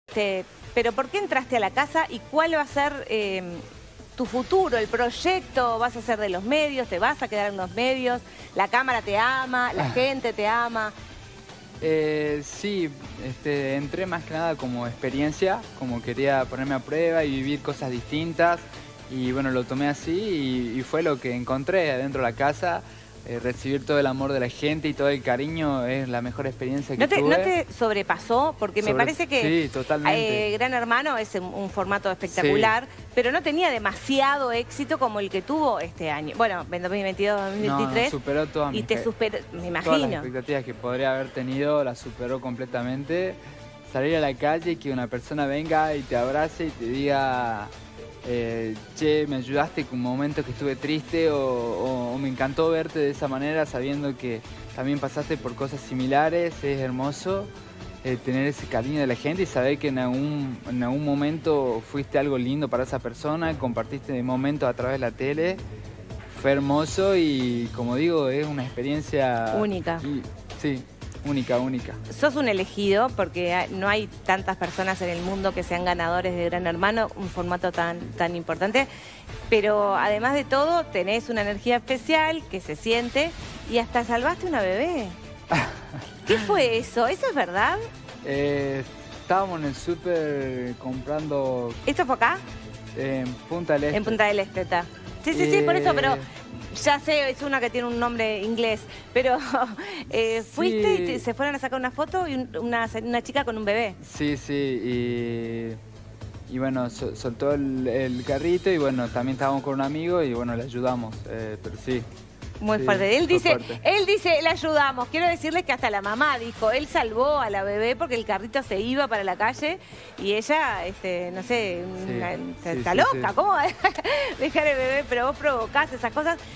Pero ¿por qué entraste a la casa y cuál va a ser tu futuro, el proyecto? ¿Vas a ser de los medios? ¿Te vas a quedar en los medios? ¿La cámara te ama? ¿La gente te ama? Sí, entré más que nada como experiencia, como quería ponerme a prueba y vivir cosas distintas. Y bueno, lo tomé así y fue lo que encontré adentro de la casa. Recibir todo el amor de la gente y todo el cariño es la mejor experiencia que tuve. ¿No te sobrepasó? Porque me parece que sí, totalmente. Gran Hermano es un formato espectacular, sí, pero no tenía demasiado éxito como el que tuvo este año. Bueno, en 2022, 2023. No, superó todas y te superó, me imagino. Todas las expectativas que podría haber tenido, las superó completamente. Salir a la calle y que una persona venga y te abrace y te diga... che, me ayudaste con un momento que estuve triste o me encantó verte de esa manera sabiendo que también pasaste por cosas similares. Es hermoso tener ese cariño de la gente y saber que en algún momento fuiste algo lindo para esa persona, compartiste momentos a través de la tele. Fue hermoso y, como digo, es una experiencia... única. Sí. Única, única. Sos un elegido porque no hay tantas personas en el mundo que sean ganadores de Gran Hermano, un formato tan importante. Pero además de todo, tenés una energía especial que se siente y hasta salvaste una bebé. ¿Qué fue eso? ¿Eso es verdad? Estábamos en el súper comprando... ¿Esto fue acá? En Punta del Este. En Punta del Este está. Sí, por eso, pero... Ya sé, es una que tiene un nombre inglés, pero fuiste sí. y se fueron a sacar una foto y una chica con un bebé. Sí, y bueno, soltó el carrito y bueno, también estábamos con un amigo y bueno, le ayudamos, pero sí. Muy fuerte. Él dice, le ayudamos. Quiero decirles que hasta la mamá dijo, él salvó a la bebé porque el carrito se iba para la calle y ella, no sé, está loca. ¿Cómo va a dejar el bebé? Pero vos provocás esas cosas.